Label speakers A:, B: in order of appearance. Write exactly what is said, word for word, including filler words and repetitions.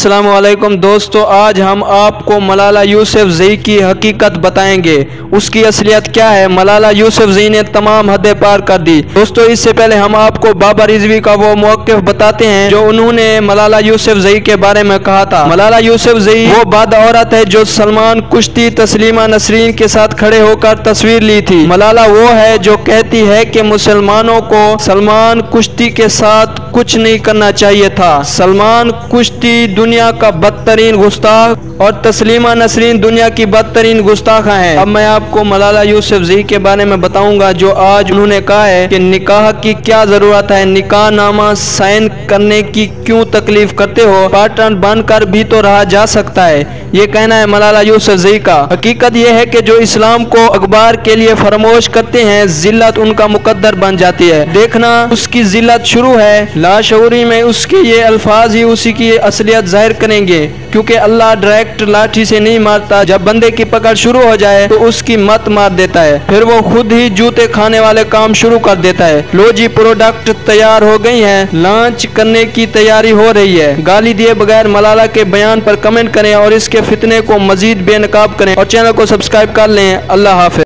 A: अस्सलाम वालेकुम दोस्तों, आज हम आपको मलाला यूसुफजई की हकीकत बताएंगे। उसकी असलियत क्या है। मलाला यूसुफजई ने तमाम हदें पार कर दी। दोस्तों, इससे पहले हम आपको बाबा रिजवी का वो मौक़िफ़ बताते हैं जो उन्होंने मलाला यूसुफजई के बारे में कहा था। मलाला यूसुफजई वो बाद औरत है जो सलमान कुश्ती तस्लीमा नसरीन के साथ खड़े होकर तस्वीर ली थी। मलाला वो है जो कहती है कि मुसलमानों को सलमान कुश्ती के साथ कुछ नहीं करना चाहिए था। सलमान कुश्ती दुनिया का बदतरीन गुस्ताख और तस्लीमा नसरीन दुनिया की बदतरीन गुस्ताखा है। अब मैं आपको मलाला यूसुफजई के बारे में बताऊंगा जो आज उन्होंने कहा है कि निकाह की क्या जरूरत है, निकाह नामा साइन करने की क्यों तकलीफ करते हो, पार्टनर बनकर भी तो रहा जा सकता है। ये कहना है मलाला यूसुफजई का। हकीकत यह है कि जो इस्लाम को अखबार के लिए फरमोश करते हैं, जिल्लत उनका मुकद्दर बन जाती है। देखना उसकी जिल्लत शुरू है, लाशऊरी में उसके ये अल्फाज ही उसी की असलियत जाहिर करेंगे, क्योंकि अल्लाह डायरेक्ट लाठी से नहीं मारता। जब बंदे की पकड़ शुरू हो जाए तो उसकी मत मार देता है, फिर वो खुद ही जूते खाने वाले काम शुरू कर देता है। लो जी, प्रोडक्ट तैयार हो गई है, लॉन्च करने की तैयारी हो रही है। गाली दिए बगैर मलाला के बयान पर कमेंट करें और इसके फितने को मजीद बेनकाब करें और चैनल को सब्सक्राइब कर लें। अल्लाह हाफिज।